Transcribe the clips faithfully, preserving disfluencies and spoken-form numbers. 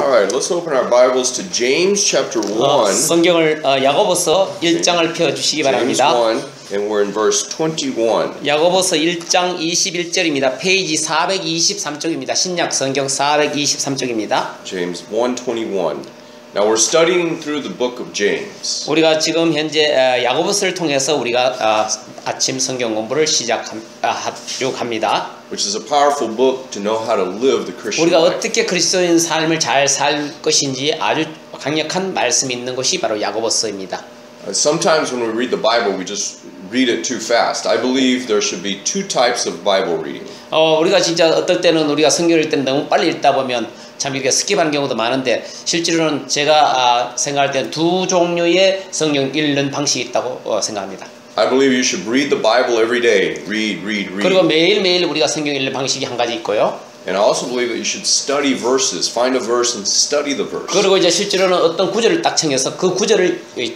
Alright, let's open our Bibles to James chapter 어, one. 성경을 어, 야고보서 일 장을 펴 주시기 James 바랍니다. one, and we're in verse twenty-one. 야고보서 일 장 이십일 절입니다. 페이지 사백이십삼 쪽입니다. 신약 성경 사백이십삼 쪽입니다. James one twenty-one. Now we're studying through the book of James. 우리가 지금 현재 어, 야고보서를 통해서 우리가 어, 아침 성경 공부를 시작하려고 합니다. Which is a powerful book to know how to live the Christian 우리가 life. 어떻게 그리스도인 삶을 잘 살 것인지 아주 강력한 말씀이 있는 것이 바로 야고보서입니다. Uh, sometimes when we read the Bible, we just read it too fast. I believe there should be two types of Bible reading. 어, 우리가 진짜 어떨 때는 우리가 성경을 읽을 때는 너무 빨리 읽다 보면 참 이렇게 스킵하는 경우도 많은데 실제로는 제가 아, 생각할 때는 두 종류의 성경 읽는 방식이 있다고 어, 생각합니다. I believe you should read the Bible every day. Read, read, read. 그리고 매일매일 우리가 성경 읽는 방식이 한 가지 있고요. And I also believe that you should study verses. Find a verse and study the verse. 그리고 이제 실제로는 어떤 구절을 딱 정해서 그 구절을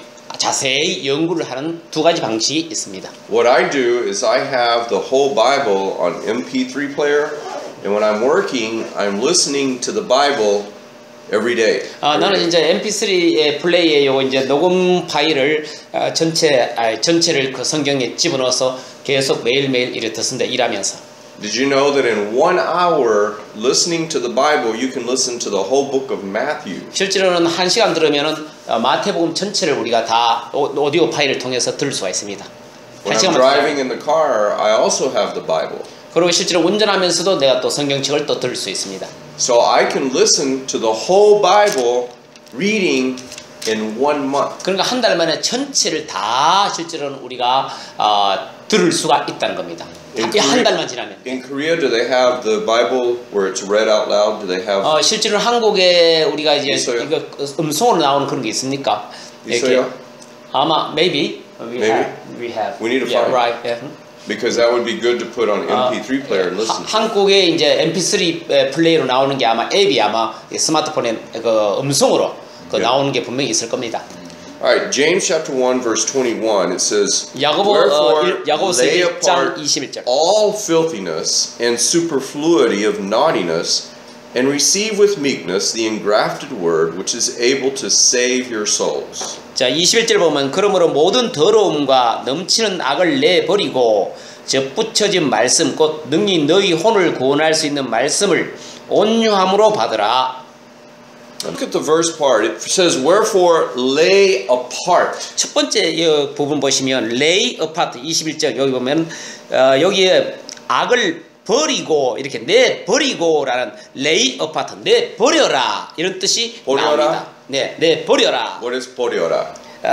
자세히 연구를 하는 두 가지 방식이 있습니다. What I do is I have the whole Bible on M P three player, and when I'm working, I'm listening to the Bible every day. 아, 나는 이제 엠 피 쓰리 플레이에 요거 이제 녹음 파일을 아, 전체 아, 전체를 그 성경에 집어넣어서 계속 매일매일 이렇게 듣는데 일하면서. Did you know that in one hour listening to the Bible, you can listen to the whole book of Matthew? 실제로는 한 시간 들으면은 어, 마태복음 전체를 우리가 다 오, 오디오 파일을 통해서 들을 수가 있습니다. When I'm driving in the car, I also have the Bible. 그리고 실제로 운전하면서도 내가 또 성경책을 또 들을 수 있습니다. So I can listen to the whole Bible reading in one month. 그러니까 한 달 만에 전체를 다 실제로는 우리가 어, 들을 수가 있다는 겁니다. 한 달만 지나면. In Korea, do they have the Bible where it's read out loud? Do they have? 어, 실제로 한국에 우리가 이제 있어요? 이거 음성으로 나오는 그런 게 있습니까? 있어요? 아마 maybe we Maybe? have we have. We need to yeah, find. right. Yeah. Because that would be good to put on M P three player and listen. 하, 한국에 이제 엠 피 쓰리 플레이로 나오는 게 아마 앱이 아마 스마트폰에 그 음성으로 그 Yeah. 나오는 게 분명히 있을 겁니다. Alright, James chapter one verse twenty-one, it says, 야고보 Wherefore 야고보서 lay 일 장 apart 이십일 절. all filthiness and superfluity of naughtiness, and receive with meekness the engrafted word, which is able to save your souls. 자, 이십일 절 보면 그러므로 모든 더러움과 넘치는 악을 내버리고 접붙여진 말씀 곧 능히 너희 혼을 구원할 수 있는 말씀을 온유함으로 받으라. Look at the verse part. It says, Wherefore lay apart. 첫 번째 이 부분 보시면 lay apart 이십일 절 여기 보면 어, 여기에 악을 버리고 이렇게 내버리고라는 lay apart 내버려라 이런 뜻이 버려라? 나옵니다. 네, 내버려라. What is 버려라?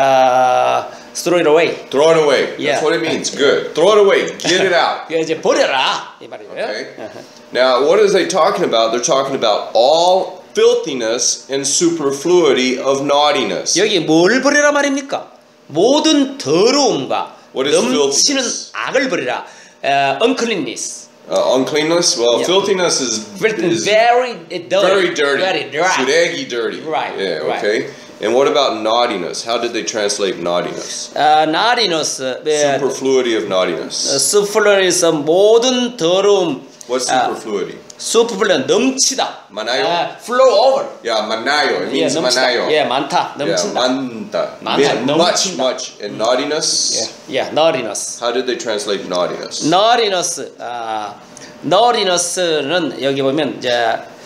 어, throw it away. Throw it away. Yeah. That's what it means. Good. Throw it away. Get it out. 이제 버려라 이 말이고요. Okay. Now, what are they talking about? They're talking about all filthiness and superfluity of naughtiness. 여기 뭘 버려라 말입니까? 모든 더러움과 What is 넘치는 filthiness? 악을 버리라. Uh, uncleanness. Uh, uncleanness? Well, Yeah. filthiness is, Very, is very dirty. very dirty. Very dry. Sudegi dirty. Right, Yeah, right. okay. And what about naughtiness? How did they translate naughtiness? Uh, naughtiness. Uh, Superfluity of naughtiness. superfluous 모든 더러움. What's uh, superfluity? superfluous 넘치다. 많아요? Uh, flow over. Yeah, manayo. It 예, means 넘치다. manayo. 예, 많다. Yeah, 넘친다. manta. 많다, Meant much, 넘친다. much. And naughtiness? 예, 예, naughtiness. How did they translate naughtiness? naughtiness, 아, naughtiness는 여기 보면 이제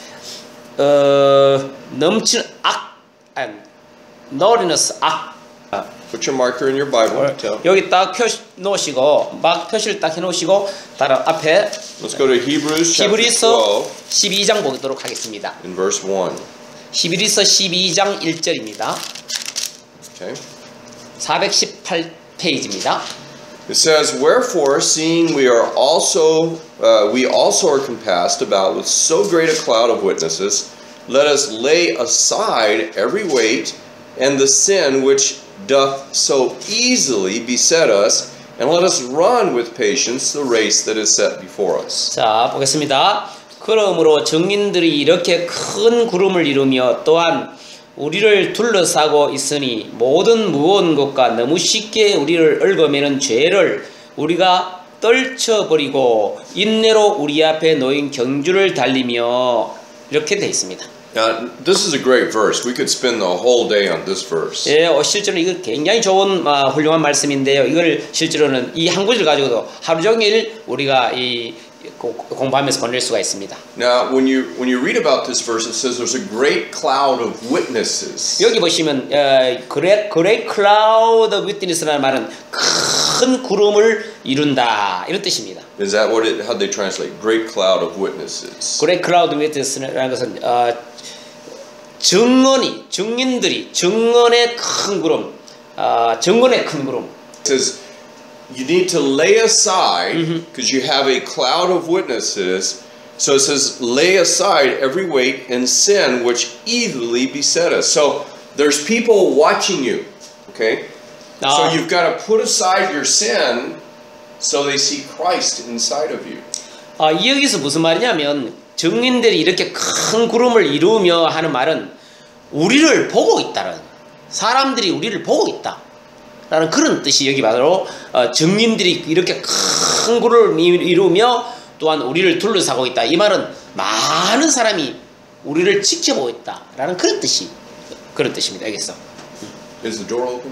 어, 넘치는 악, 아니, naughtiness 악. Put your marker in your Bible. Tell. 여기 딱 표 놓으시고 막 표시를 딱 해놓으시고 다른 앞에 Let's go to Hebrews chapter 히브리서 twelve 십이 장 보도록 하겠습니다. in verse one. 히브리서 십이 장 일 절입니다. Okay. 사백십팔 페이지입니다. It says, Wherefore, seeing we are also uh, we also are compassed about with so great a cloud of witnesses, let us lay aside every weight and the sin which doth so easily beset us, and let us run with patience the race that is set before us. 자, 보겠습니다. 그러므로 증인들이 이렇게 큰 구름을 이루며 또한 우리를 둘러싸고 있으니 모든 무거운 것과 너무 쉽게 우리를 얽어매는 죄를 우리가 떨쳐버리고 인내로 우리 앞에 놓인 경주를 달리며 이렇게 돼 있습니다. Now, this is a great verse. We could spend the whole day on this verse. 예, 어, 실제로 이거 굉장히 좋은 어, 훌륭한 말씀인데요. 이걸 실제로는 이 한 구절 가지고도 하루 종일 우리가 이 고, 공부하면서 보낼 수가 있습니다. Now, when you when you read about this verse, it says there's a great cloud of witnesses. 여기 보시면 어, great, great cloud of witness라는 말은 큰 구름을 이룬다 이런 뜻입니다. Is that what it? How they translate? Great cloud of witnesses. great cloud of witness라는 것은 어, 증언이 증인들이 증언의 큰 구름, 어, 증언의 큰 구름. It says you need to lay aside because you have a cloud of witnesses. So it says lay aside every weight and sin which easily beset us. So there's people watching you. Okay. 아. So you've got to put aside your sin so they see Christ inside of you. 아, 여기서 무슨 말이냐면 증인들이 이렇게 큰 구름을 이루며 하는 말은 우리를 보고 있다는, 사람들이 우리를 보고 있다 라는 그런 뜻이 여기 바로 어, 증인들이 이렇게 큰 구름을 이루며 또한 우리를 둘러싸고 있다. 이 말은 많은 사람이 우리를 지켜보고 있다 라는 그런 뜻이 그런 뜻입니다. 여기서. Is the door open?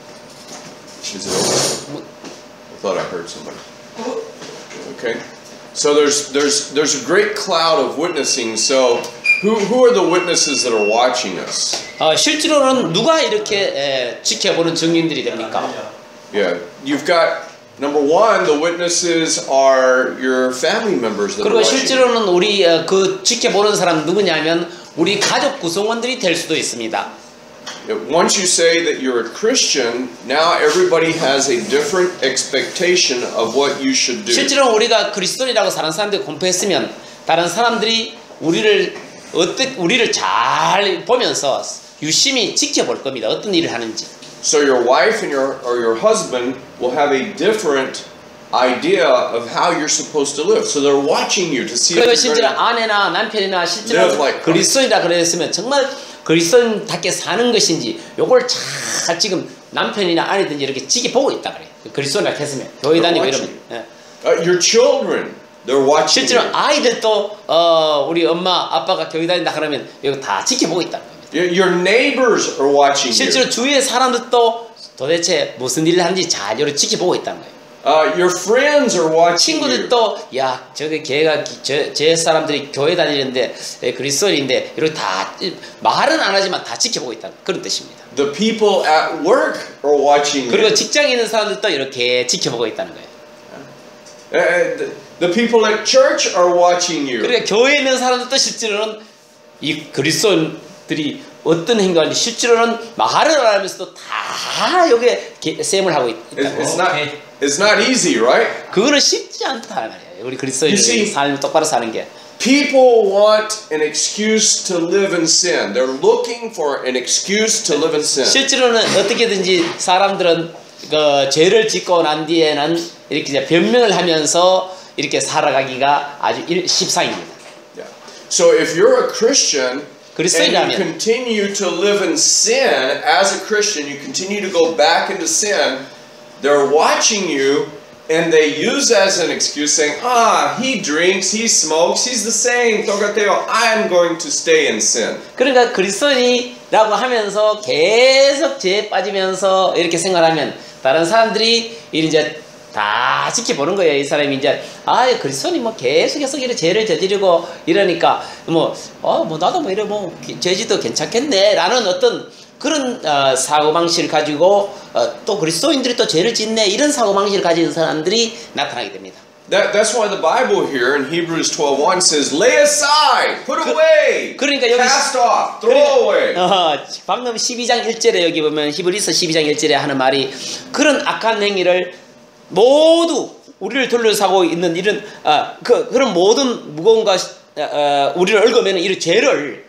Is it open? I thought I heard somebody. Okay. So there's there's there's a great cloud of witnessing. So who who are the witnesses that are watching us? 어, 실제로는 누가 이렇게 에, 지켜보는 증인들이 됩니까? Yeah, you've got number one. The witnesses are your family members that are 그리고 watching. 실제로는 우리 어, 그 지켜보는 사람 누구냐면 우리 가족 구성원들이 될 수도 있습니다. Once you say that you're a Christian, now everybody has a different expectation of what you should do. 실제로 우리가 그리스도인이라고 사는 사람들 공부했으면 다른 사람들이 우리를 어떻게 우리를 잘 보면서 유심히 지켜볼 겁니다. 어떤 일을 하는지. So your wife and your or your husband will have a different idea of how you're supposed to live. So they're watching you to see if 그리고 you're 실제로 going to 아내나 남편이나 실제로 live like 그리스도인이라 그랬으면 정말 그리스도인답게 사는 것인지 요걸 잘 지금 남편이나 아내든지 이렇게 지켜보고 있다 그래. 그리스도인이라 했으면 교회 다니고 이러면. 예. Uh, your children, they're watching 실제로 you. 아이들도 어, 우리 엄마 아빠가 교회 다닌다 그러면 이거 다 지켜보고 있다는 겁니다. Your, your neighbors are watching you. 실제로 주위의 사람들도 도대체 무슨 일을 하는지 잘 이렇게 지켜보고 있다는 거예요. Uh, your friends are watching you. 친구들도 야 저게 걔가 저, 제 사람들이 교회 다니는데 그리스도인인데 이렇게 다 말은 안 하지만 다 지켜보고 있다는 그런 뜻입니다. The people at work are watching 그리고 you. 직장에 있는 사람들도 이렇게 지켜보고 있다는 거예요. Uh, the, the people at church are watching you. 그러니까 교회에 있는 사람들도 실제로는 이 그리스도인들이 어떤 행동을 하는지 실제로는 말을 안 하면서도 다 여기에 셈을 하고 있다. It's, it's not. It's not easy, right? 그거는 쉽지 않다 말이에요. 우리 You 그리스도인들이 see, 삶을 똑바로 사는 게. People want an excuse to live in sin. They're looking for an excuse to live in sin. 실제로는 어떻게든지 사람들은 그 죄를 짓고 난 뒤에는 이렇게 이제 변명을 하면서 이렇게 살아가기가 아주 일, 십상입니다. Yeah. So if you're a Christian and you 그리스도인이라면 continue to live in sin as a Christian, you continue to go back into sin, they're watching you and they use as an excuse saying, ah, he drinks, he smokes, he's the same. 똑같아요. I'm going to stay in sin. 그러니까 그리스도인이라고 하면서 계속 죄에 빠지면서 이렇게 생활하면 다른 사람들이 이제 다 지켜보는 거예요. 이 사람이 이제 아 그리스도인이 뭐 계속해서 이렇게 죄를 저지르고 이러니까 뭐 어 뭐 나도 뭐 이래 뭐 죄지도 괜찮겠네라는 어떤 그런 어, 사고방식을 가지고 어, 또 그리스도인들이 또 죄를 짓네 이런 사고방식을 가진 사람들이 나타나게 됩니다. That, that's why the Bible here in Hebrews twelve one says, lay aside, put away, 그러니까 여기 cast off, throw away. 어, 방금 십이 장 일 절에 여기 보면 히브리서 십이 장 일 절에 하는 말이 그런 악한 행위를 모두 우리를 둘러싸고 있는 이런 어, 그, 그런 모든 무거움과 어, 우리를 얽어매는 이런 죄를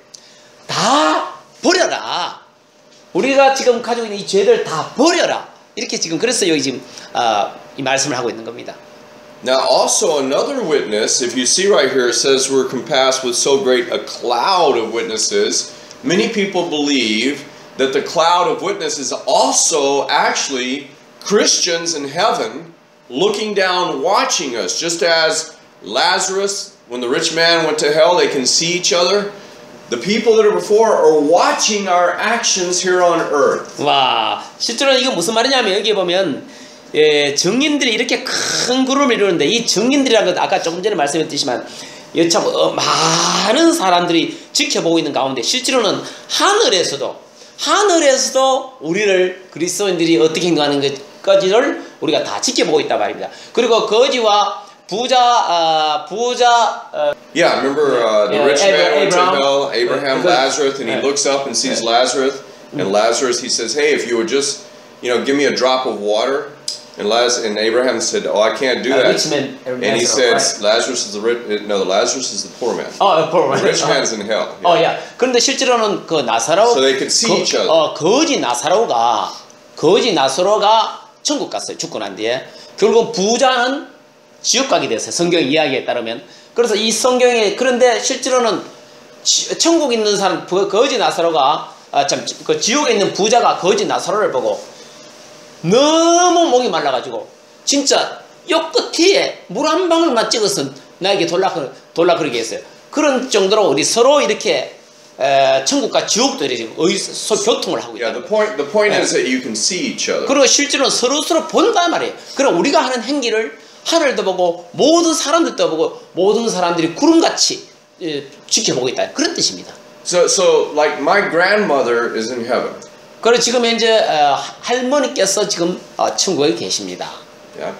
다 버려라. 우리가 지금 가지고 있는 이 죄를 다 버려라. 이렇게 지금 그래서 여기 지금 어, 이 말씀을 하고 있는 겁니다. Now also another witness, if you see right here, it says we're compassed with so great a cloud of witnesses. Many people believe that the cloud of witnesses is also actually Christians in heaven looking down, watching us. Just as Lazarus, when the rich man went to hell, they can see each other. The people that are before are watching our actions here on earth. 와, 실제로 이거 무슨 말이냐면 여기 보면 예, 증인들이 이렇게 큰 그룹을 이루는데 이 증인들이라는 건 아까 조금 전에 말씀드렸지만 참 어, 많은 사람들이 지켜보고 있는 가운데 실제로는 하늘에서도 하늘에서도 우리를 그리스도인들이 어떻게 행동하는 것까지를 우리가 다 지켜보고 있단 말입니다. 그리고 거지와 부자, uh, 부자. Uh, yeah, remember uh, the yeah, rich man Abraham, went to hell, Abraham, because, Lazarus, and he yeah. looks up and sees Lazarus, and Lazarus, he says, "Hey, if you would just, you know, give me a drop of water." And Lazarus, and Abraham said, "Oh, I can't do uh, that." Rich man, and he Lazarus, said, right? "Lazarus is the rich. No, the Lazarus is the poor man. Oh, poor man. The rich man's in hell." 어, 야. 그런데 실제로는 그 나사로, So they could see each other. 어, 거지 나사로가 거지 나사로가 천국 갔어요. 죽고 난 뒤에 결국 부자는 지옥 가게 됐어요. 성경 이야기에 따르면. 그래서 이 성경에 그런데 실제로는 지, 천국에 있는 사람 그 거지 나사로가 아, 참 그 지옥에 있는 부자가 거지 나사로를 보고 너무 목이 말라가지고 진짜 요 끝에 물 한 방울만 찍어서 나에게 돌라 돌라 그러게 했어요. 그런 정도로 우리 서로 이렇게 에, 천국과 지옥도 이렇게 의서 교통을 하고 있다. Yeah, the point the point is that you can see each other. 그리고 실제로는 서로 서로 본다 말이에요. 그럼 우리가 하는 행기를 하늘도 보고 모든 사람들도 보고 모든 사람들이 구름같이 에, 지켜보고 있다. 그런 뜻입니다. So so like my grandmother is in heaven. 그리고 지금 현재 어, 할머니께서 지금 어, 천국에 계십니다. Yeah.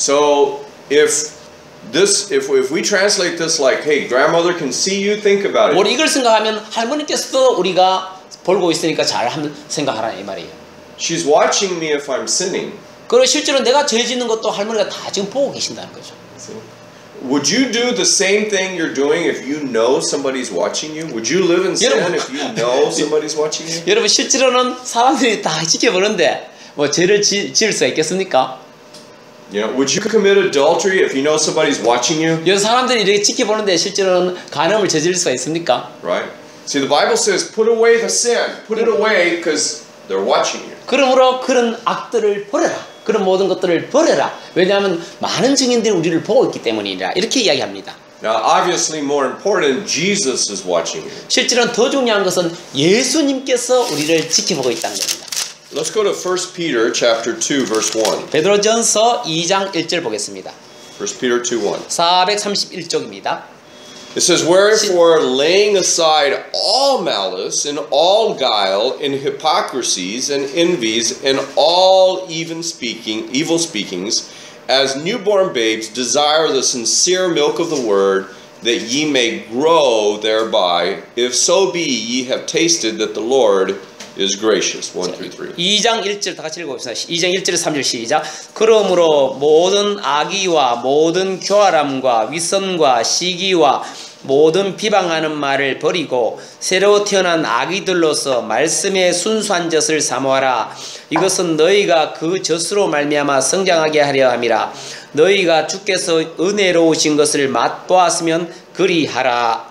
So if this if if we translate this like, hey, grandmother can see you, think about it. 우리 이걸 생각하면 할머니께서도 우리가 보고 있으니까 잘 한번 생각하라 이 말이에요. She's watching me if I'm sinning. 그리고 실제로 내가 죄 짓는 것도 할머니가 다 지금 보고 계신다는 거죠. Would you do the same thing you're doing if you know somebody's watching you? Would you live in sin 여러분, if you know somebody's watching you? 여러분 실제로는 사람들이 다 지켜보는데 뭐 죄를 지, 지을 수가 있겠습니까? You know, would you commit adultery if you know somebody's watching you? 여러 사람들이 이렇게 지켜보는데 실제로는 간음을 저지를 수가 있습니까? Right? See, the Bible says, put away the sin. Put it away because they're watching you. 그러므로 그런 악들을 버려라. 그런 모든 것들을 버려라. 왜냐하면 많은 증인들이 우리를 보고 있기 때문이라 이렇게 이야기합니다. Now, obviously, more important, Jesus is watching you. 실제로는 더 중요한 것은 예수님께서 우리를 지켜보고 있다는 겁니다. Let's go to First Peter chapter two, verse one. 베드로전서 이 장 일 절 보겠습니다. First Peter two, one. 사백삼십일 쪽입니다. It says, "Wherefore, laying aside all malice and all guile and hypocrisies and envies and all even speaking, evil speakings, as newborn babes desire the sincere milk of the word, that ye may grow thereby. If so be ye have tasted that the Lord is gracious." one through three. 이 장 일 절 다 같이 읽어봅시다. 이 장 일 절에서 삼 절 시작. 그러므로 모든 악의와 모든 교활함과 위선과 시기와 모든 비방하는 말을 버리고 새로 태어난 아기들로서 말씀의 순수한 젖을 사모하라. 이것은 너희가 그 젖으로 말미암아 성장하게 하려 함이라. 너희가 주께서 은혜로우신 것을 맛보았으면 그리하라.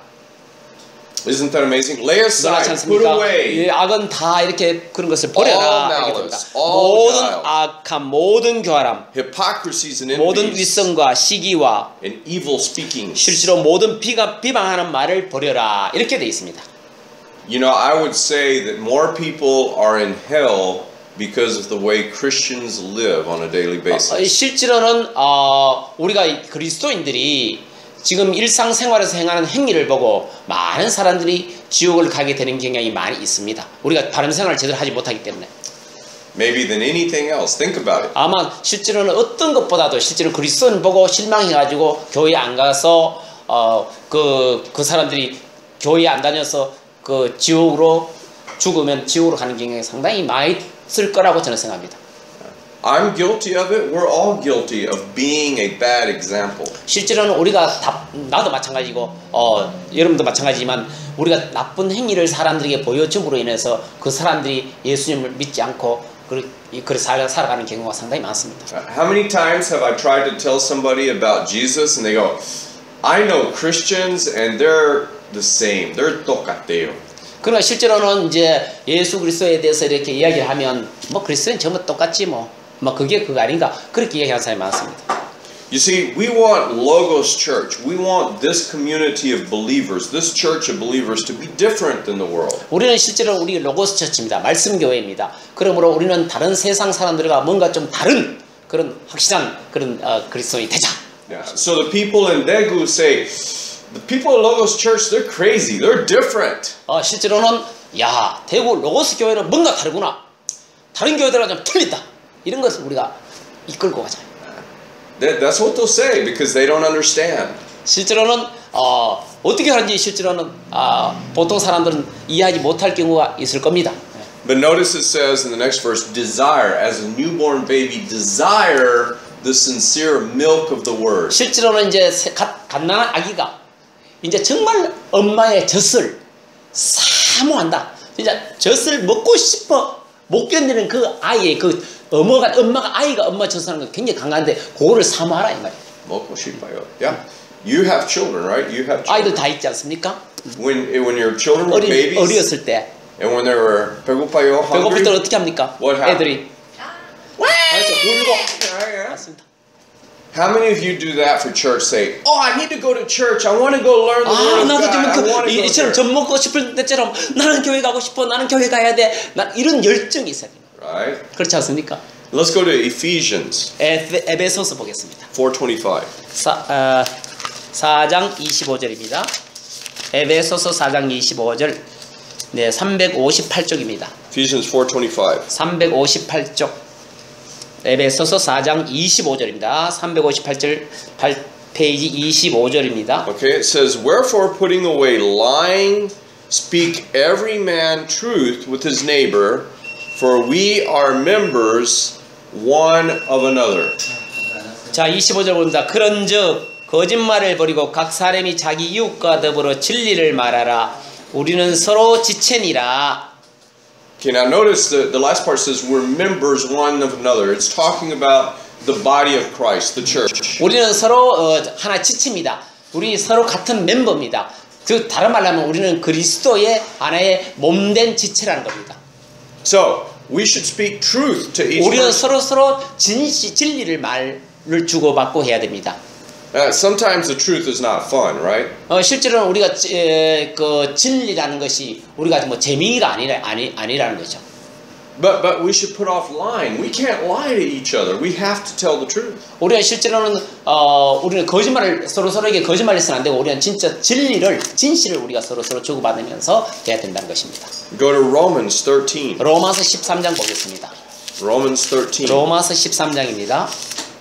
Isn't that amazing? Lay 그렇지 aside, put 않습니까? away. 예, 악은 다 이렇게 그런 것을 버려라. All 이렇게 malice, 됩니다. all 모든 guile. 악함, 모든 교활함, Hypocrisies and 모든 envies 위선과 시기와 and evil speakings. 실제로 모든 비가, 비방하는 말을 버려라. 이렇게 되어 있습니다. You know, I would say that more people are in hell because of the way Christians live on a daily 어, basis. 실제로는 어, 우리가 그리스도인들이 지금 일상생활에서 행하는 행위를 보고 많은 사람들이 지옥을 가게 되는 경향이 많이 있습니다. 우리가 바른 생활을 제대로 하지 못하기 때문에. Maybe than anything else. Think about it. 아마 실제로는 어떤 것보다도 실제로 그리스도인 보고 실망해가지고 교회 안 가서 어, 그, 그 사람들이 교회 안 다녀서 그 지옥으로 죽으면 지옥으로 가는 경향이 상당히 많이 있을 거라고 저는 생각합니다. I'm guilty of it. We're all guilty of being a bad example. 실제로는 우리가 다, 나도 마찬가지고 어, 여러분도 마찬가지지만 우리가 나쁜 행위를 사람들에게 보여줌으로 인해서 그 사람들이 예수님을 믿지 않고 그, 그 살아, 살아가는 경우가 상당히 많습니다. How many times have I tried to tell somebody about Jesus and they go, I know Christians and they're the same. They're 똑같대요. 그러나 실제로는 이제 예수 그리스도에 대해서 이렇게 이야기를 하면 뭐 그리스도는 전부 똑같지 뭐. 뭐 그게 그거 아닌가 그렇게 이야기하는 사람이 많습니다. You see, we want Logos Church. We want this community of believers, this church of believers to be different than the world. 우리는 실제로 우리 로고스 처치입니다. 말씀 교회입니다. 그러므로 우리는 다른 세상 사람들과 뭔가 좀 다른 그런 확실한 그런 어, 그리스도인이 되자. Yeah. So the people in Daegu say, the people at Logos Church, they're crazy. They're different. 어, 실제로는 야 대구 로고스 교회는 뭔가 다르구나. 다른 교회들과 좀 틀린다. 이런 것을 우리가 이끌고 가자. That, that's what they'll say because they don't understand. 실제로는 어, 어떻게 하는지 실제로는 어, 보통 사람들은 이해하지 못할 경우가 있을 겁니다. But notice it says in the next verse, desire, as a newborn baby, desire the sincere milk of the word. 실제로는 이제 갓, 갓난한 아기가 이제 정말 엄마의 젖을 사모한다. 진짜 젖을 먹고 싶어 못 견디는 그 아이의 그 엄마가 엄마가 아이가 엄마 젖하는 건 굉장히 강한데 그거를 사모하라 이 말이에요. 먹고 싶어요. Yeah. You have children, right? You have children. 아이들 다 있지 않습니까? When when your children were 어린 babies, 어리었을 때 and when they were 배고파요, 배고플 때 hungry, 어떻게 합니까? What happened? 애들이 그렇죠 울고 맞습니다. How many of you do that for church? Say, oh, I need to go to church. I want to go learn the 아 word of 나도 God. 좀 I want 그, to go 이처럼 there. 젖 먹고 싶을 때처럼 나는 교회 가고 싶어 나는 교회 가야 돼 나 이런 열정이 있어야 돼요. Right? 그렇지 않습니까? Let's go to Ephesians 에베, 에베소서 보겠습니다. four twenty-five. 사, 어, 사 장 이십오 절입니다. 에베소서 사 장 이십오 절 네, 삼백오십팔 쪽입니다. Ephesians four twenty-five. 삼백오십팔 쪽 에베소서 사 장 이십오 절입니다. 삼백오십팔 절 팔 페이지 이십오 절입니다. Okay, it says, wherefore putting away lying, speak every man truth with his neighbor, for we are members one of another. 자, 이십오 절 봅니다. 그런즉 거짓말을 버리고 각 사람이 자기 이웃과 더불어 진리를 말하라. 우리는 서로 지체니라. Okay, now notice the, the last part says we're members one of another. It's talking about the body of Christ, the church. 우리는 서로 어, 하나 지체입니다. 우리 서로 같은 멤버입니다. 그 다른 말로 하면 우리는 그리스도의 하나의 몸된 지체라는 겁니다. So, we should speak truth to each 우리는 other. 서로 서로 진시 진리를 말을 주고받고 해야 됩니다. Uh, sometimes the truth is not fun, right? 어, 실제로는 우리가 에, 그 진리라는 것이 우리가 뭐 재미가 아니라 아니 아니라는 거죠. But but we should put off lying. We can't lie to each other. We have to tell the truth. 우리가 실제로는 어, 우리는 거짓말을 서로 서로에게 거짓말을 해서는 안 되고 우리는 진짜 진리를 진실을 우리가 서로 서로 주고받으면서 해야 된다는 것입니다. Go to Romans thirteen. 로마서 십삼 장 보겠습니다. Romans thirteen. 로마서 십삼 장입니다.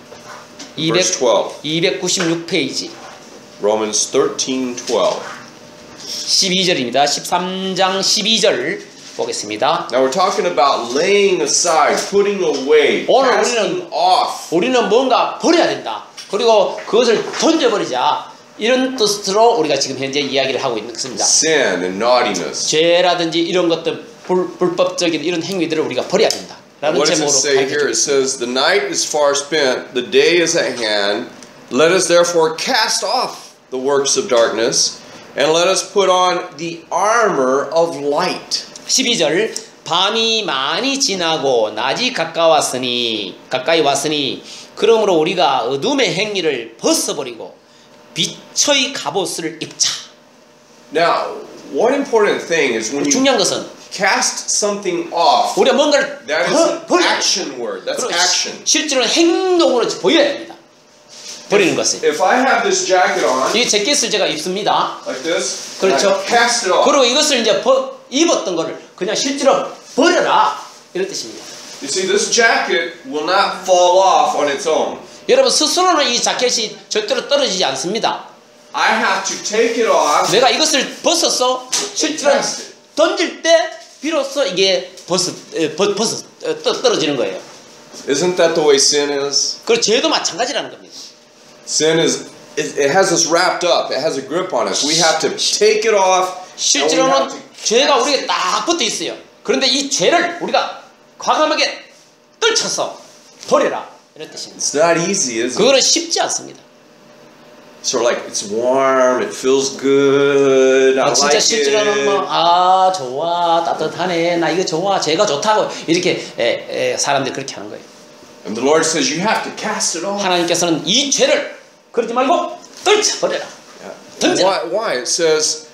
Verse twelve. 이백구십육 페이지 Romans thirteen twelve. 십이 절입니다. 십삼 장 십이 절 보겠습니다. Now we're talking about laying aside, putting away, 오늘 casting 우리는 off. 우리는 뭔가 버려야 된다. 그리고 그것을 던져버리자. 이런 뜻으로 우리가 지금 현재 이야기를 하고 있습니다. Sin and naughtiness. 죄라든지 이런 것들 불, 불법적인 이런 행위들을 우리가 버려야 된다. 라는 What does it 제목으로 say here? It says, the night is far spent, the day is at hand. Let us therefore cast off the works of darkness, and let us put on the armor of light. 십이 절 밤이 많이 지나고 낮이 가까웠으니 가까이 왔으니 그러므로 우리가 어둠의 행위를 벗어버리고 빛의 갑옷을 입자. Now, one important thing is when you 중요한 것은 cast something off, 우리가 뭔가를 that is 버, an 버려야 action word. That's 그리고 action. 실제로는 행동으로 보여야 됩니다. 버리는 것을. If I have this jacket on, 이 재킷을 제가 입습니다. like this, 그렇죠. and I cast it off. 그리고 이것을 이제 버, 입었던 거를 그냥 실제로 버려라 이런 뜻입니다. You see, this jacket will not fall off on its own. 여러분 스스로는 이 자켓이 절대로 떨어지지 않습니다. I have to take it off. 내가 이것을 벗어서 실제로 던질 때 비로소 이게 벗어, 에, 벗, 벗어 에, 떠, 떨어지는 거예요. Isn't that the way sin is? 그리고 죄도 마찬가지라는 겁니다. Sin is, it, it has us wrapped up. It has a grip on us. We have to take it off. And we 실제로는 have to 죄가 cast 우리에게 딱 붙어 있어요. 그런데 이 죄를 우리가 과감하게 떨쳐서 버려라 이런 뜻입니다. It's not easy, is it? 그거는 쉽지 않습니다. Sort of like it's warm, it feels good, I 아, 진짜 like 실제로는 it. 뭐, 아 좋아 따뜻하네 나 이거 좋아 죄가 좋다고 이렇게 에, 에, 사람들이 그렇게 하는 거예요. And the Lord says you have to cast it off. 하나님께서는 이 죄를 그러지 말고 떨쳐버려라. Yeah. Why? Why? It says,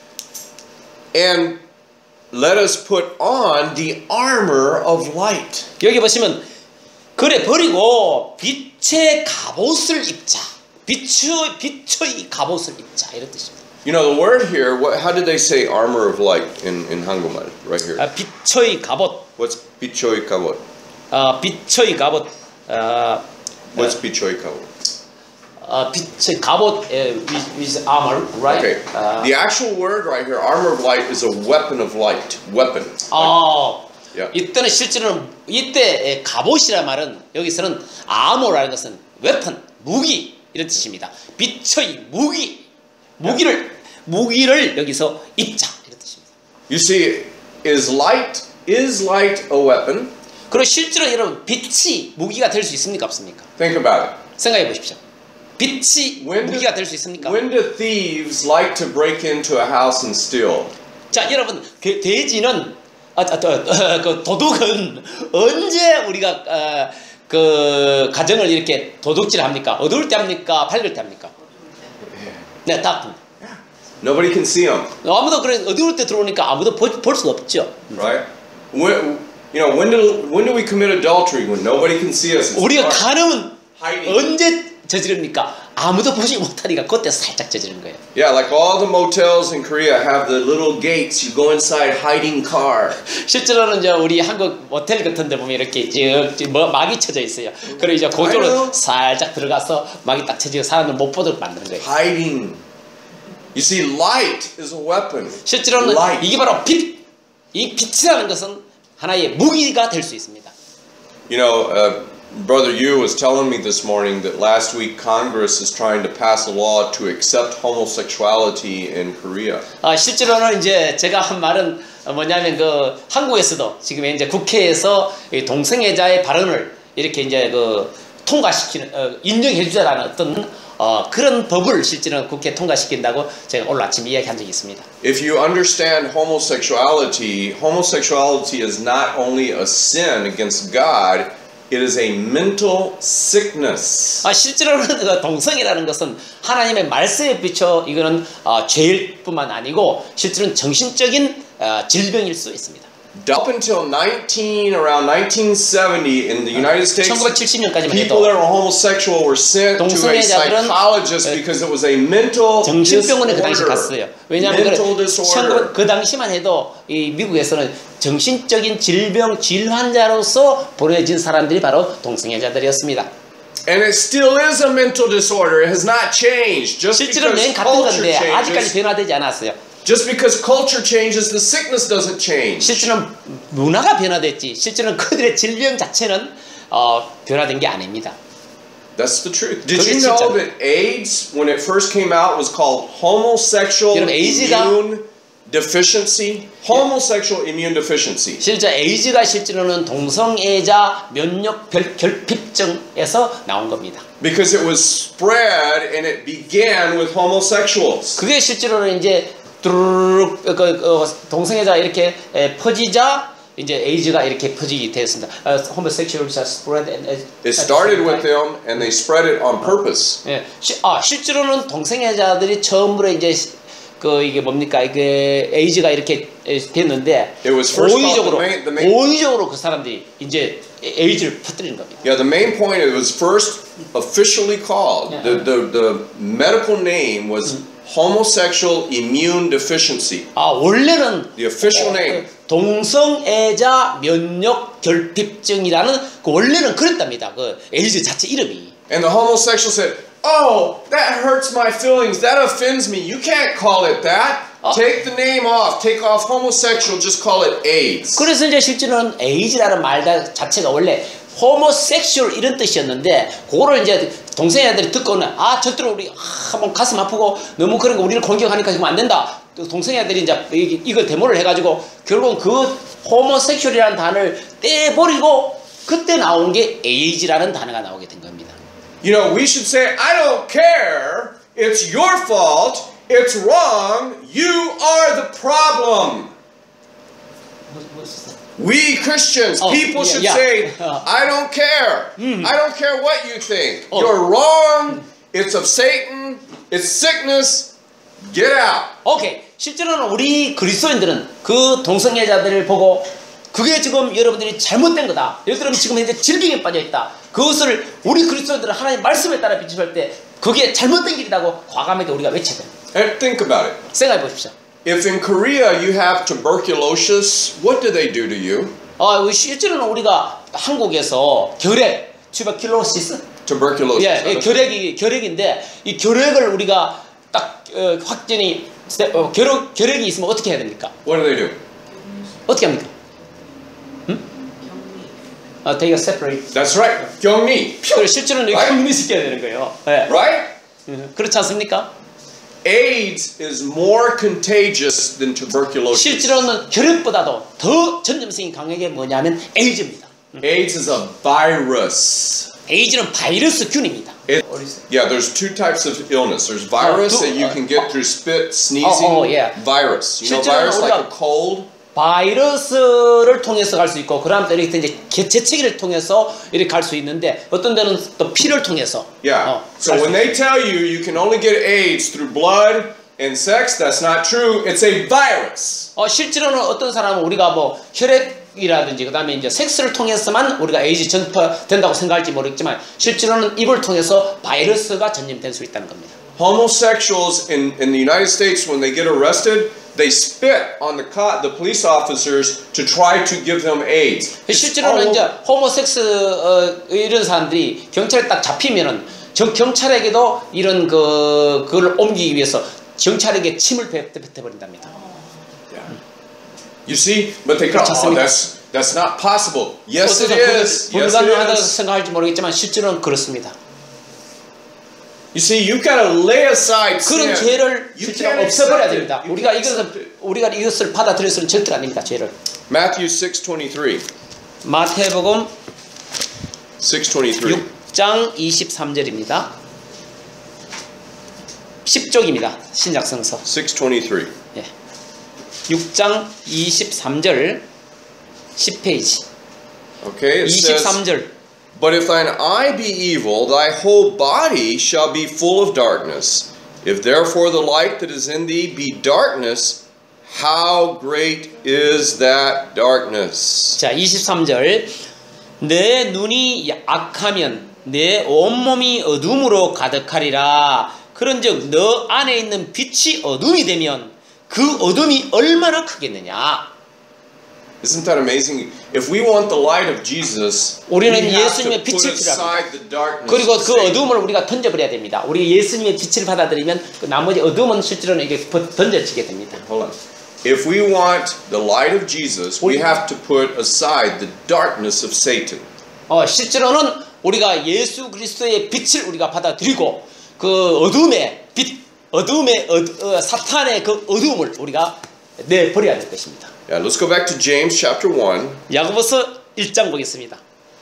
and let us put on the armor of light. 여기 보시면 그래 버리고 빛의 갑옷을 입자. 빛의 빛의 갑옷을 입자 이런 뜻입니다. You know the word here. What? How did they say armor of light in in 한국말? Right here. 아, 빛의 갑옷. What's 빛의 갑옷? 아, 빛의 갑옷. 아, What's 빛의 갑옷? 아, 빛의 갑옷 with, with armor, right? Okay. 아, The actual word right here, armor of light, is a weapon of light. Weapon. 아, Yeah. 이때는 실제로는 이때 갑옷이란 말은 여기서는 아모라는 것은 웨펀, 무기 이런 뜻입니다. 빛의 무기, 무기를 무기를 여기서 입자 이런 뜻입니다. You see, is light is light a weapon? 그리고 실제로 여러분 빛이 무기가 될 수 있습니까 없습니까? Think about it. 생각해 보십시오. 빛이 When do, 무기가 될 수 있습니까? when do thieves like to break into a house and steal? 자, 여러분 그 돼지는 아, 아, 아, 그 도둑은 언제 우리가 어, 그 가정을 이렇게 도둑질합니까? 어두울 때 합니까? 밝을 때 합니까? 네, 딱. Nobody can see them, 아무도 그래 어두울 때 들어오니까 아무도 볼, 볼 수가 없죠. right? When, you know, when do when do we commit adultery? When nobody can see us. It's 우리가 dark. 간음은 Hiding. 언제 저지릅니까? 아무도 보지 못하니까 그때 살짝 저지른 거예요. Yeah, like all the motels in Korea have the little gates. You go inside, hiding car. 실제로는 이제 우리 한국 모텔 같은 데 보면 이렇게 쭉 뭐 막이 쳐져 있어요. 그리고 이제 그쪽으로 살짝 들어가서 막이 딱 쳐지고 사람들 못 보도록 만드는 거예요. Hiding. You see, light is a weapon. 실제로는 Light. 이게 바로 빛, 이 빛이라는 것은 하나의 무기가 될 수 있습니다. You know, uh, Brother Yu was telling me this morning that last week Congress is trying to pass a law to accept homosexuality in Korea. 아, 실제로는 이제 제가 한 말은 뭐냐면 그 한국에서도 지금 이제 국회에서 이 동성애자의 발언을 이렇게 이제 그 통과시키는 어, 인정해주자라는 어떤 어, 그런 법을 실제로는 국회에 통과시킨다고 제가 오늘 아침 이야기한 적이 있습니다. If you understand homosexuality, homosexuality is not only a sin against God, it is a mental sickness. 아, 실제로는 그 동성애라는 것은 하나님의 말씀에 비춰 이거는 어, 죄일 뿐만 아니고 실제로는 정신적인 어, 질병일 수 있습니다. Up until nineteen around nineteen seventy in the United States, 천구백칠십 년까지만 people that 해도 were homosexual were sent to a 동성애자들은 psychologist because it was a mental 정신병원에 그 당시 disorder. 갔어요. 왜냐하면 Mental 그, disorder. 그 당시만 해도 이 미국에서는 정신적인 질병 질환자로서 보내진 사람들이 바로 동성애자들이었습니다. And it still is a mental disorder. It has not changed. Just 실제로 because 맨 같은 culture 건데 아직까지 changes, 변화되지 않았어요. just because culture changes, the sickness doesn't change. 실제로는 문화가 변화됐지 실제로는 그들의 질병 자체는 어, 변화된 게 아닙니다. That's the truth. Did 그게 you know 진짜죠. that AIDS, when it first came out, was called homosexual 여러분, 에이즈가 immune deficiency? Homosexual immune deficiency. 실제 에이즈가 실제로는 동성애자 면역 결, 결핍증에서 나온 겁니다. Because it was spread and it began with homosexuals. 그게 실제로는 이제 뚜루룩 그, 그, 동성애자 이렇게 에, 퍼지자 이제 에이즈가 이렇게 퍼지게 되었습니다. Uh, homosexuals are spread and It started with them and they spread it on purpose. 예, 시, 아 실제로는 동성애자들이 처음으로 이제 그 이게 뭡니까 이게 에이즈가 이렇게 됐는데 It was first called 고의적으로 the main, the main 고의적으로 그 사람들이 이제 에이즈를 퍼뜨리는 겁니다. Yeah, the main point, it was first officially called, Yeah. the, the, the medical name was homosexual immune deficiency. 아 원래는 The official name. 동성애자 면역 결핍증이라는 그 원래는 그랬답니다. 그 에이즈 자체 이름이. And the homosexual said, oh, that hurts my feelings, that offends me, you can't call it that. Oh. Take the name off, take off homosexual, just call it AIDS. 그래서 이제 실제로는 에이즈라는 말 자체가 원래 호모섹슈얼 이런 뜻이었는데 그거를 이제 동성애들이 듣고는 아 절대로 우리 아, 한번 가슴 아프고 너무 그런 거 우리를 공격하니까 지금 안 된다. 동성애들이 이제 이걸 데모를 해가지고 결국 그 호모섹슈얼이라는 단어를 떼버리고 그때 나온 게 에이즈라는 단어가 나오게 된 겁니다. You know, we should say, I don't care, it's your fault, it's wrong, you are the problem. We Christians, Oh, people yeah, should yeah. say, Uh. I don't care. I don't care what you think. Oh. You're wrong. It's of Satan. It's sickness. Get out. 오케이. 실제로는 우리 그리스도인들은 그 동성애자들을 보고 그게 지금 여러분들이 잘못된 거다. 여러분들은 지금 현재 질병에 빠져 있다. 그것을 우리 그리스도인들은 하나님 말씀에 따라 비추할 때 그게 잘못된 길이라고 과감하게 우리가 외쳐야 됩니다. And think about it. 생각해 보십시오. If in Korea you have tuberculosis, what do they do to you? 어, 실제로는 우리가 한국에서 결핵, tuberculosis, Tuberculosis. 예, 예, 결핵이 결핵인데 이 결핵을 우리가 딱 어, 확진이 어, 결핵 결핵이 있으면 어떻게 해야 됩니까? What do they do? 어떻게 합니까? 음? 아, they are separate. That's right. 경미. 그리고 실제로는 이렇게 Right? 격리시켜야 되는 거예요. 예. Right? 음, 그렇지 않습니까? AIDS is more contagious than tuberculosis. 실제로는 결핵보다도 더 전염성이 강한 게 뭐냐면 에이즈입니다. AIDS is a virus. 에이즈는 바이러스균입니다. It, yeah, there's two types of illness. There's virus Oh, two- that you can get through spit, sneezing. Oh, oh, yeah. Virus. You know, 실제로는 virus like 우리가- a cold. 바이러스를 통해서 갈 수 있고, 그다음 또 이렇게 이제 개- 재채기를 통해서 이렇게 갈 수 있는데, 어떤 데는 또 피를 통해서. Yeah. 어, So 갈 수 when they tell you you can only get AIDS through blood and sex, that's not true. It's a virus. 어, 실제로는 어떤 사람은 우리가 뭐 혈액이라든지 그다음에 이제 섹스를 통해서만 우리가 에이즈 전파된다고 생각할지 모르겠지만, 실제로는 입을 통해서 바이러스가 전염될 수 있다는 겁니다. Homosexuals in, in the United States, when they get arrested, they spit on the co- the police officers to try to give them AIDS. It's 실제로는 all 이제 over. 호모섹스 어, 이런 사람들이 경찰에 딱 잡히면은 정, 경찰에게도 이런 그 그걸 옮기기 위해서 경찰에게 침을 뱉어버린답니다. Yeah. You see, but they go, 그렇지 oh, 않습니까? that's that's not possible. Yes, it 어쩌면 is. 그것을 Yes, it 불가능하다고 is. 생각할지 모르겠지만 실제로는 그렇습니다. You see, you've got to lay aside 그런 sin. 죄를 You 실제로 can't 없애버려야 accept it. 됩니다. You 우리가 can't accept 이것을 it. 우리가 이것을 받아들여서는 절대로 안 됩니다. 죄를. Matthew six twenty-three. 마태복음 six twenty-three. 육 장 이십삼 절입니다. 십 쪽입니다. 신약성서. six twenty-three. 예. 육 장 이십삼 절 십 페이지. Okay, it 이십삼 says, 절. But if thine eye be evil, thy whole body shall be full of darkness. If therefore the light that is in thee be darkness, how great is that darkness? 자, 이십삼 절. 내 눈이 악하면 내 온몸이 어둠으로 가득하리라. 그런즉 너 안에 있는 빛이 어둠이 되면 그 어둠이 얼마나 크겠느냐. Isn't that amazing? If we want the light of Jesus, we 우리는 have to 예수님의 put 빛을 aside the darkness. 그리고 of 그 Satan. 어둠을 우리가 던져버려야 됩니다. 우리 예수님의 빛을 받아들이면 그 나머지 어둠은 실제로는 이게 던져지게 됩니다. Hold on. If we want the light of Jesus, we have to put aside the darkness of Satan. 어, 실제로는 우리가 예수 그리스도의 빛을 우리가 받아들이고 그 어둠의 빛, 어둠의 어, 어, 사탄의 그 어둠을 우리가 내버려야 될 것입니다. Yeah, let's go back to James chapter one, 야고보서 일 장 보겠습니다.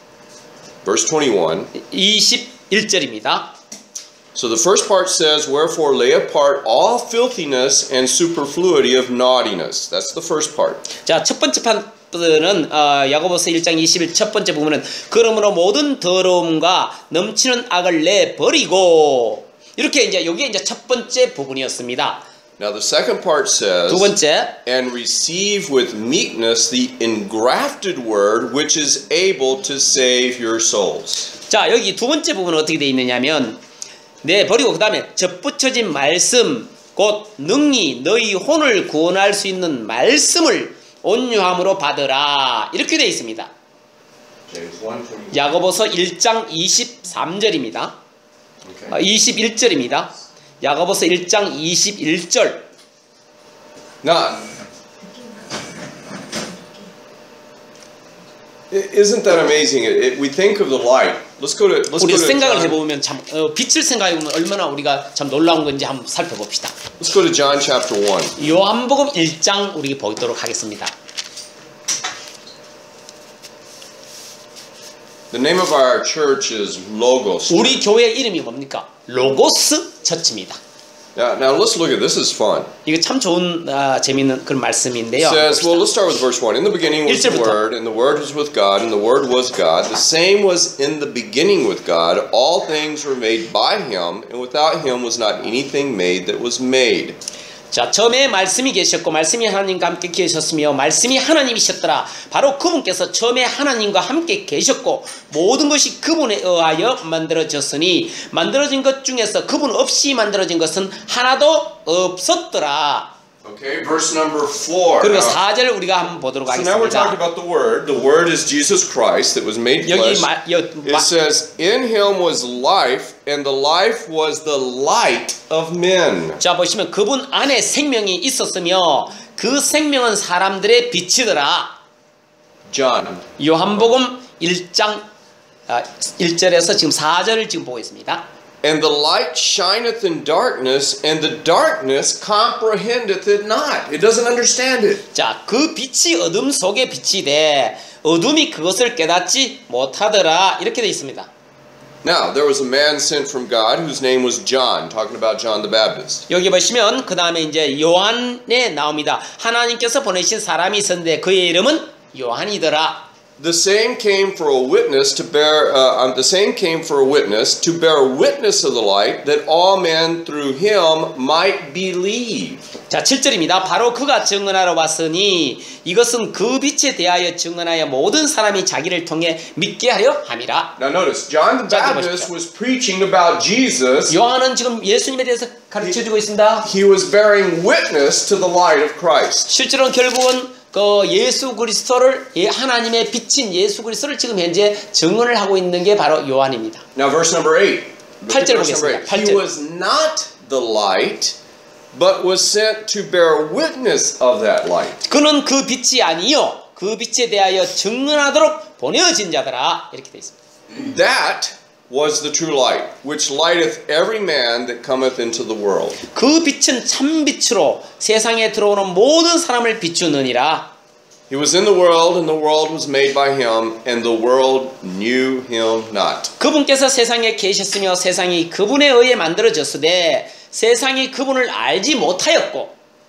verse twenty-one. 이십일 절입니다. So the first part says, Wherefore lay apart all filthiness and superfluity of naughtiness. That's the first part. 자, 첫 번째 판은 어, 야고보서 일 장 이십일 첫 번째 부분은 그러므로 모든 더러움과 넘치는 악을 내버리고 이렇게 이제 여기에 이제 첫 번째 부분이었습니다. Now the second part says, 두 번째 And receive with meekness the engrafted word which is able to save your souls. 자, 여기 두 번째 부분은 어떻게 되어 있느냐면 네, 버리고 그 다음에 접붙여진 말씀 곧 능히 너희 혼을 구원할 수 있는 말씀을 온유함으로 받으라 이렇게 되어 있습니다. James one twenty. 야고보서 일 장 이십삼 절입니다. Okay. 아, 이십일 절입니다. 야고보서 일 장 이십일 절. Now, isn't that amazing? It, it, we think of the light. Let's go to let's 우리 go to 생각을 John, 해보면 참 어, 빛을 생각해보면 얼마나 우리가 참 놀라운 건지 한번 살펴봅시다. let's go to John chapter one. 요한복음 일 장 우리 보도록 하겠습니다. The name of our church is Logos. 우리 교회 이름이 뭡니까? 로고스 처치입니다. Now, now let's look at this. Is fun. 이거 참 좋은 아, 재미있는 그런 말씀인데요. It says, well, let's start with verse one. In the beginning was the 일 절부터. Word, and the Word was with God, and the Word was God. The same was in the beginning with God. All things were made by Him, and without Him was not anything made that was made. 자, 처음에 말씀이 계셨고 말씀이 하나님과 함께 계셨으며 말씀이 하나님이셨더라. 바로 그분께서 처음에 하나님과 함께 계셨고 모든 것이 그분에 의하여 만들어졌으니 만들어진 것 중에서 그분 없이 만들어진 것은 하나도 없었더라. Okay, verse number four. 그리고 Now, 사 절 우리가 한번 보도록 so now we're talking 하겠습니다. about the Word. The Word is Jesus Christ that was made 여기 flesh. 마, 여, It 마, says, in Him was life, and the life was the light of men. 자 보시면 그분 안에 생명이 있었으며 그 생명은 사람들의 빛이더라. John. 요한복음 일 장 아, 일 절에서 지금 사 절을 지금 보고 있습니다. And the light shineth in darkness, and the darkness comprehendeth it not. It doesn't understand it. 자, 그 빛이 어둠 속에 빛이 돼 어둠이 그것을 깨닫지 못하더라. 이렇게 되어 있습니다. Now, there was a man sent from God whose name was John, talking about John the Baptist. 여기 보시면 그 다음에 이제 요한에 나옵니다. 하나님께서 보내신 사람이 있었는데 그의 이름은 요한이더라. The same came for a witness to bear. Uh, um, the same came for a witness to bear witness of the light, that all men through him might believe. 자, 칠 절입니다. 바로 그가 증언하러 왔으니 이것은 그 빛에 대하여 증언하여 모든 사람이 자기를 통해 믿게 하려 함이라. Now notice, John the 자, Baptist was preaching about Jesus. 요한은 지금 예수님에 대해서 가르쳐주고 있습니다. He was bearing witness to the light of Christ. 실제로는 결국은 그 예수 그리스도를 하나님의 빛인 예수 그리스도를 지금 현재 증언을 하고 있는 게 바로 요한입니다. Now verse number eight. 팔 절 Verse number 보겠습니다. eight. 팔 He 절. was not the light, but was sent to bear witness of that light. 그는 그 빛이 아니요 그 빛에 대하여 증언하도록 보내어진 자더라. 이렇게 되어 있습니다. That was the true light, which lighteth every man that cometh into the world. 그 빛은 참 빛으로 세상에 들어오는 모든 사람을 비추느니라. He was in the world, and the world was made by him, and the world knew him not. 그분께서 세상에 계셨으며 세상이 그분에 의해 만들어졌으되 세상이 그분을 알지 못하였고.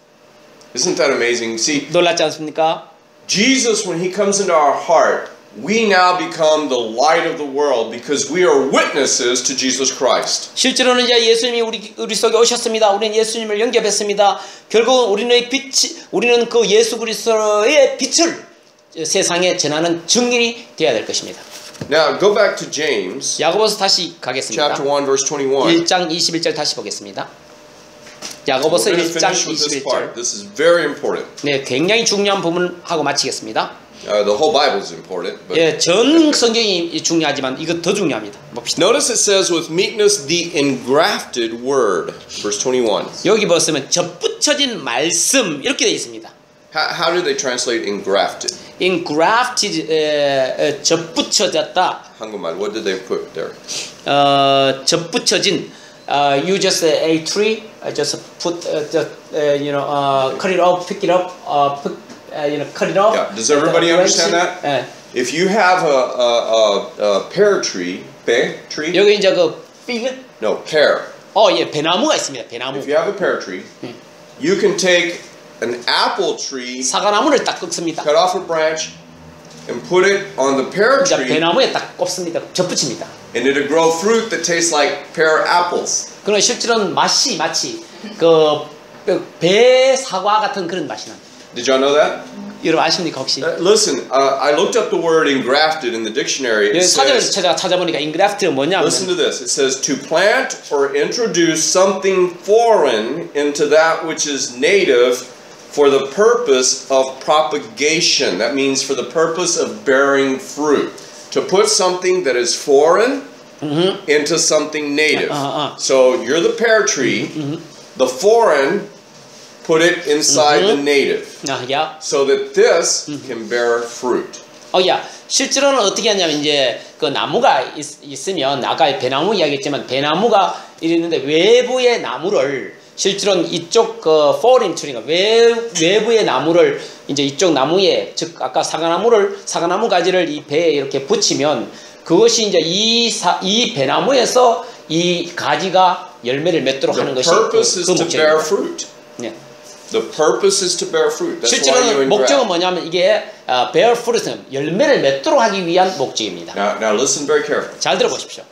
Isn't that amazing? See, 놀랍지 않습니까? Jesus, when he comes into our heart, we now become the light of the world because we are witnesses to Jesus Christ. 실제로는 이제 예수님이 우리 우리 속에 오셨습니다. 우리는 예수님을 영접했습니다. 결국은 우리는 빛이 우리는 그 예수 그리스도의 빛을 세상에 전하는 증인이 되어야 될 것입니다. Now go back to James, 야고보서 다시 가겠습니다. chapter one, verse twenty-one. 일 장 이십일 절 다시 보겠습니다. 야고보서 We're going to 일 장 finish with this 이십일 part. 절. This is very important. 네, 굉장히 중요한 부분하고 마치겠습니다. Uh, the whole Bible is important, but 예, 전 성경이 중요하지만 이거 더 중요합니다. 봅시다. notice it says with meekness the engrafted word, verse twenty-one. 여기 보시면 접붙여진 말씀 이렇게 되어 있습니다. How, how do they translate engrafted? engrafted 에, 에, 접붙여졌다. 한국말, what did they put there? 어, 접붙여진. Uh, you just uh, a tree, uh, just put, uh, just, uh, you know, uh, cut it off, pick it up, uh, pick, uh, you know, cut it off. Yeah. Does everybody uh, understand that? 예. If you have a, a, a, a pear tree, pear tree? 여기 이제 그 fig, No, pear. 어, 예, 배나무가 있습니다. 배나무. If you have a pear tree, you can take an apple tree, 사과나무를 딱 꺾습니다. cut off a branch, and put it on the pear 이제 tree, 배나무에 딱 꼽습니다. 접붙입니다. and it'll grow fruit that tastes like pear apples. 그러나 실제로는 맛이 마치 그 배 사과 같은 그런 맛이 납니다. Did y'all know that? 여러분 아십니까 혹시? Uh, listen, uh, I looked up the word engrafted in the dictionary. It 여기 사전을 says, 찾아 찾아보니까 인그래프트가 뭐냐면 listen to this. It says to plant or introduce something foreign into that which is native for the purpose of propagation. That means for the purpose of bearing fruit. To put something that is foreign Mm-hmm. into something native. Uh-uh. So you're the pear tree. Mm-hmm. The foreign, put it inside Mm-hmm. the native. 아, 야. So that this can bear fruit. 어, 야. 실제로는 어떻게 하냐면 이제 그 나무가 있, 있으면 아까 배나무 이야기했지만 배나무가 이랬는데 외부의 나무를 실제로는 이쪽 그 foreign tree가 외 외부의 나무를 이제 이쪽 나무에 즉 아까 사과나무를 사과나무 가지를 이 배에 이렇게 붙이면 그것이 이제 이, 사, 이 배나무에서 이 가지가 열매를 맺도록 하는 The 것이 그, purpose is 그 to bear 목적입니다. fruit. 네. The purpose is to bear fruit. That's why you 실제로는 목적은 engraft. 뭐냐면 이게 어, bear fruit, 열매를 맺도록 하기 위한 목적입니다. Now, now listen very carefully. 잘 들어보십시오.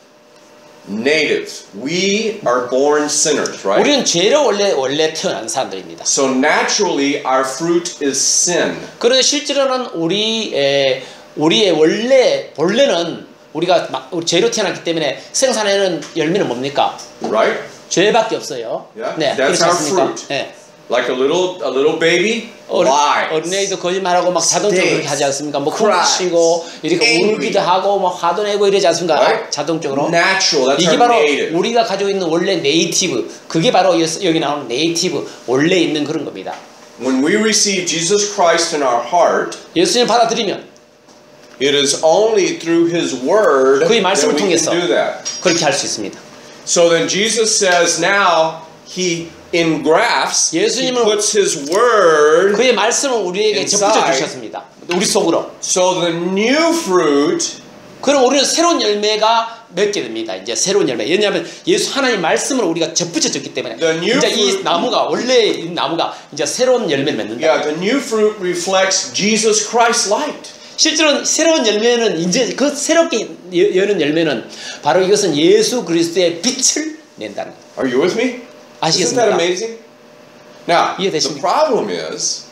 Native, we are born sinners, right? 우리는 죄로 원래 원래 태어난 사람들입니다. So naturally, our fruit is sin. 그런데 실제로는 우리 에, 우리의 원래 본래는 우리가 막 우리 죄로 태어났기 때문에 생산하는 열매는 뭡니까? Right? 죄밖에 없어요. Yeah, 네, that's 그렇지 our 않습니까? fruit. 네. Like a little a little baby 어린, lies. 어린애도 거짓말하고 막 자동적으로 그렇게 하지 않습니까? 뭐 cries, 훔치고 이렇게 angry. 울기도 하고 뭐 화도 내고 이러지 않습니까? Right? 자동적으로. Natural. That's 이게 our 바로 native. 우리가 가지고 있는 원래 네이티브, 그게 바로 여기 나오는 네이티브, 원래 있는 그런 겁니다. When we receive Jesus Christ in our heart, 예수님 받아들이면 it is only through His Word 그의 that 말씀을 we can 통해서 do that. 그렇게 할 수 있습니다. So then Jesus says now He engrafts, He 예수님은 puts His Word. 그의 말씀을 우리에게 접붙여 inside. 주셨습니다. 우리 속으로. So the new fruit 그럼 우리는 새로운 열매가 맺게 됩니다. 이제 새로운 열매. 왜냐하면 예수 하나님 말씀을 우리가 접붙여 줬기 때문에 The new 이제 이 fruit- 나무가 원래 이 나무가 이제 새로운 열매를 맺는다. Yeah, the new fruit reflects Jesus Christ's light. 실제로는 새로운 열매는 이제 그 새롭게 여- 여는 열매는 바로 이것은 예수 그리스도의 빛을 낸다는 거예요. Are you with me? Isn't that 아시겠습니까? amazing? Now, the 이해되십니까? problem is,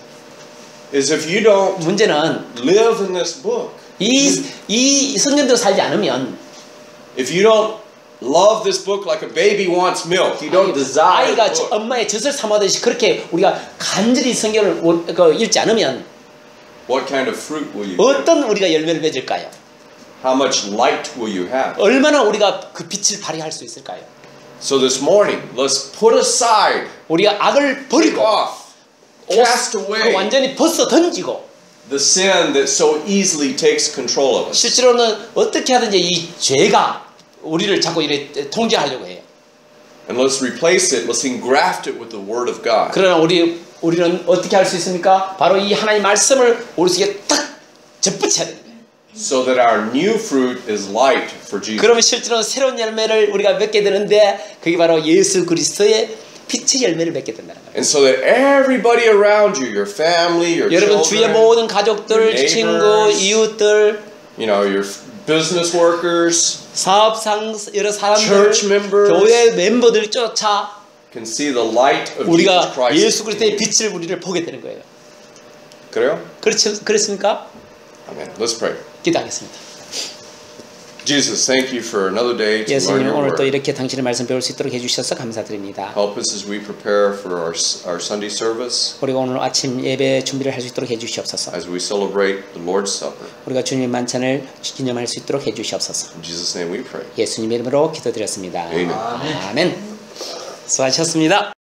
is if you don't 문제는 live in this book, 이, 이 성경대로 살지 않으면 if you don't love this book like a baby wants milk, you don't desire 아이가 the book, 엄마의 젖을 삼아듯이 그렇게 우리가 간절히 성경을 원- 그 읽지 않으면 what kind of fruit will you get? 어떤 우리가 열매를 맺을까요? How much light will you have? 얼마나 우리가 그 빛을 발휘할 수 있을까요? So this morning, let's put aside, 우리가 악을 take 버리고 off, cast away 완전히 벗어 던지고 the sin that so easily takes control of us. 실제로는 어떻게 하든지 이 죄가 우리를 자꾸 이렇게 통제하려고 해요. And let's replace it, let's engraft it with the Word of God. 그러나 우리 우리는 어떻게 할 수 있습니까? 바로 이 하나님 말씀을 우리 속에 딱 접붙여야 됩니다. So that our new fruit is light for Jesus. 그러면 실제로는 새로운 열매를 우리가 맺게 되는데 그게 바로 예수 그리스도의 빛의 열매를 맺게 된다는 거예요. And so that everybody around you, your family, your 여러분 주위의 children, 모든 가족들, your 친구, neighbors, 이웃들, you know, your business workers 사업상 여러 사람들, Church members. 교회 멤버들조차 can see the light of Jesus 우리가 Christ. 예수 그리스도의 in you. 빛을 우리를 보게 되는 거예요. 그래요? 그렇지 그렇습니까? Amen. Let's pray. 기도하겠습니다. Jesus, thank you for another day to learn 예수님 your 오늘 또 word. 이렇게 당신의 말씀 배울 수 있도록 해주셔서 감사드립니다. Help us as we prepare for our, our Sunday service, 우리가 오늘 아침 예배 준비를 할 수 있도록 해주시옵소서. as we celebrate the Lord's Supper. 우리가 주님의 만찬을 기념할 수 있도록 해주시옵소서. In Jesus' name we pray. 예수님 이름으로 기도드렸습니다. 아멘. 아멘. 수고하셨습니다.